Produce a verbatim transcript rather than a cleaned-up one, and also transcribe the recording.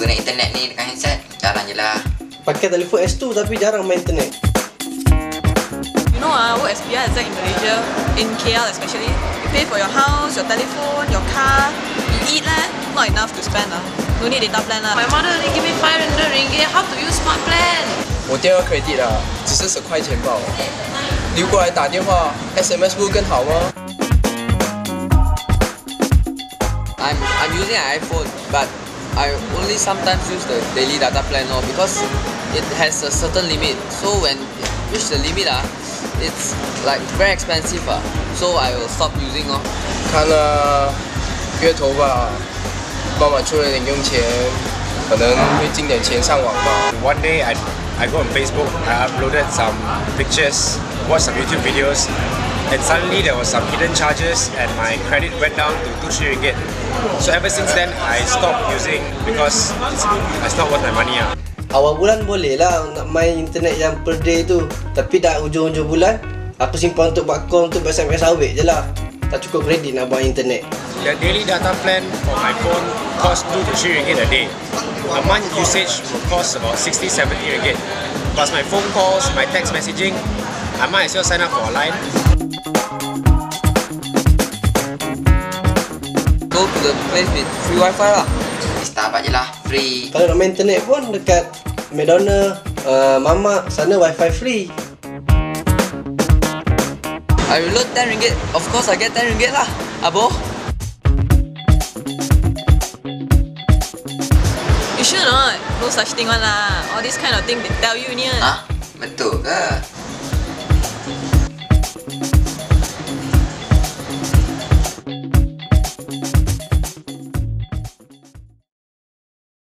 guna internet ni dengan handset? Jarang je lah. Pakai telefon S two tapi jarang main internet. You know, I work as P R exec in Malaysia, in K L especially. You pay for your house, your telephone, your car. You eat lah, not enough to spend lah. No need data plan lah. My mother only give me five hundred ringgit. How to use smart plan? 我电话 credit 啊，只是十块钱吧。留过来打电话 ，S M S 不会更好吗 ？I'm I'm using an iPhone, but I only sometimes use the daily data plan lor because it has a certain limit. So when it reach the limit ah, it's like very expensive ah. So I will stop using lor. 看了月头吧，妈妈出了点用钱，可能会进点钱上网吧。 One day I I go on Facebook, I uploaded some pictures, watched some YouTube videos, and suddenly there was some hidden charges and my credit went down to two three ringgit. So ever since then I stopped using because it's, it's not worth my money ah. Awal bulan boleh lah nak main internet yang per day tu. Tapi dah hujung-hujung bulan, aku simpan untuk buat call untuk S M S awet je lah. Tak cukup kredit nak buat internet. The daily data plan for my phone costs two to three ringgit a day. A month usage will cost about sixty to seventy ringgit. Plus my phone calls, my text messaging, I might as well sign up for a line. Go to the place with free wifi lah. Starbucks je lah, free. Kalau nak main internet pun dekat McDonald, uh, Mamak, sana wifi free. I will load ten ringgit. Of course I get ten ringgit lah, abo. You sure not? No such thing one lah. All this kind of thing they tell you ni. Ha? Betul ke?